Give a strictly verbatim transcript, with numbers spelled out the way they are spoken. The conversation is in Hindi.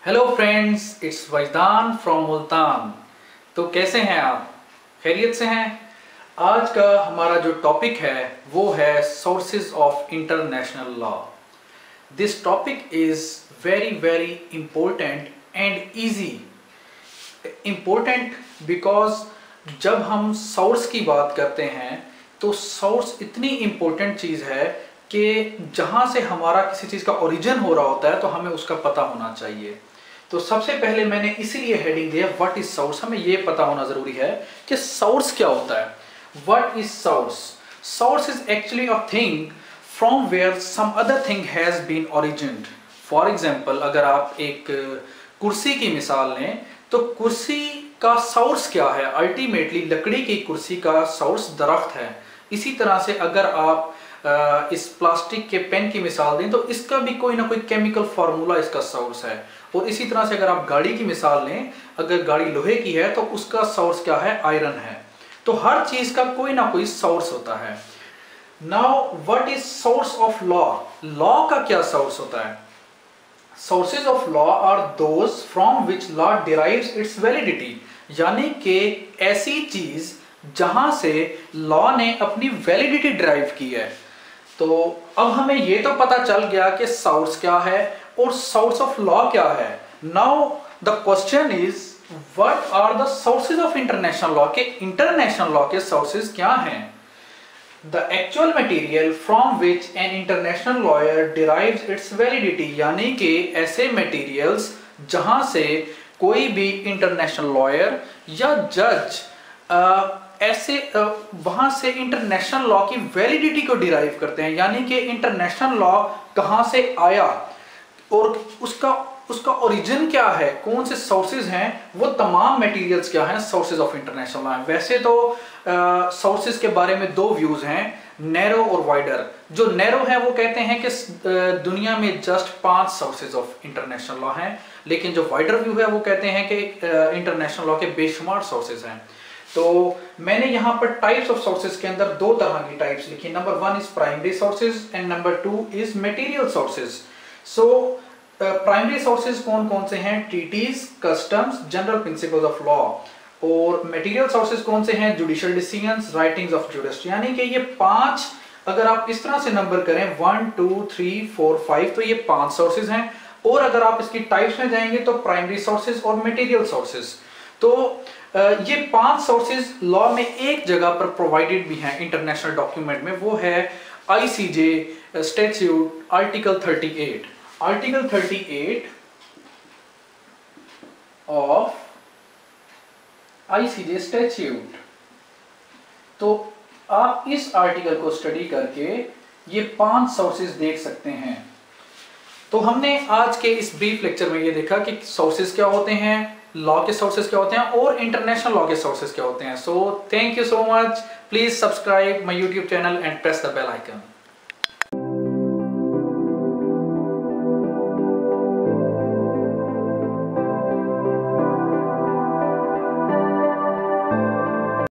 Hello friends, it's Wajdan from Multan. तो कैसे हैं आप? खैरियत से हैं? आज का हमारा जो टॉपिक है वो है sources of international law. This topic is very very important and easy. Important because जब हम सोर्स की बात करते हैं तो सोर्स इतनी इम्पोर्टेंट चीज़ है कि जहाँ से हमारा किसी चीज़ का ओरिजिन हो रहा होता है तो हमें उसका पता होना चाहिए। तो सबसे पहले मैंने इसीलिए हेडिंग दिया व्हाट इज सोर्स। हमें ये पता होना जरूरी है कि सोर्स क्या होता है। What is source? Source is actually a thing from where some other thing has been originated. For example, अगर आप एक कुर्सी की मिसाल लें तो कुर्सी का सोर्स क्या है? अल्टीमेटली लकड़ी की कुर्सी का सोर्स दरख्त है। इसी तरह से अगर आप इस प्लास्टिक के पेन की मिसाल दें तो इसका भी कोई ना कोई केमिकल फार्मूला इसका सोर्स है। और इसी तरह से अगर आप गाड़ी की मिसाल लें, अगर गाड़ी लोहे की है तो उसका सोर्स क्या है? आयरन है। तो हर चीज का कोई ना कोई सोर्स होता है। Now what is source of law? Law का क्या सोर्स होता है? Sources of law are those from which law derives its validity, यानी कि ऐसी चीज जहां से लॉ ने अपनी वैलिडिटी डिराइव की है। तो अब हमें ये तो पता चल गया कि सोर्स क्या है और सोर्स ऑफ लॉ क्या है। Now the question is what are the sources of international law? के इंटरनेशनल लॉ के सोर्सेज क्या हैं? The actual material from which an international lawyer derives its validity, यानी कि ऐसे मटेरियल्स जहां से कोई भी इंटरनेशनल लॉयर या जज ऐसे वहां से इंटरनेशनल लॉ की वैलिडिटी को डिराइव करते हैं, यानी कि इंटरनेशनल लॉ कहां से आया और उसका उसका ओरिजिन क्या है, कौन से सोर्सेज हैं, वो तमाम मटेरियल्स क्या हैं, सोर्सेज ऑफ इंटरनेशनल लॉ। वैसे तो सोर्सेज के बारे में दो व्यूज हैं, नैरो और वाइडर। जो नैरो है वो कहते हैं कि uh, दुनिया में जस्ट पांच सोर्सेज ऑफ इंटरनेशनल लॉ हैं, लेकिन जो वाइडर व्यू है वो कहते हैं कि इंटरनेशनल uh, लॉ के बेशुमार सोर्सेज हैं। तो मैंने यहाँ पर टाइप्स ऑफ सोर्सेज के अंदर दो तरह की टाइप्स लिखी। Number one is primary sources and number two is material sources. So primary sources कौन कौन से हैं? Treaties, customs, general principles of law. और मटेरियल सोर्सेज कौन से हैं? Judicial decisions, writings of jurist. यानी कि ये पांच, अगर आप इस तरह से नंबर करें one two three four five, तो ये पांच सोर्सेज हैं। और अगर आप इसकी टाइप्स में जाएंगे तो प्राइमरी सोर्सेज और मटेरियल सोर्सेज। तो ये पांच सोर्सेज लॉ में एक जगह पर प्रोवाइडेड भी हैं इंटरनेशनल डॉक्यूमेंट में, वो है ICJ statute article thirty eight. Article thirty eight of ICJ statute. तो आप इस आर्टिकल को स्टडी करके ये पांच सोर्सेज देख सकते हैं। तो हमने आज के इस ब्रीफ लेक्चर में ये देखा कि सोर्सेज क्या होते हैं, लॉ के सोर्सेज क्या होते हैं और इंटरनेशनल लॉ के सोर्सेज क्या होते हैं। So thank you so much. Please subscribe my YouTube channel and press the bell icon.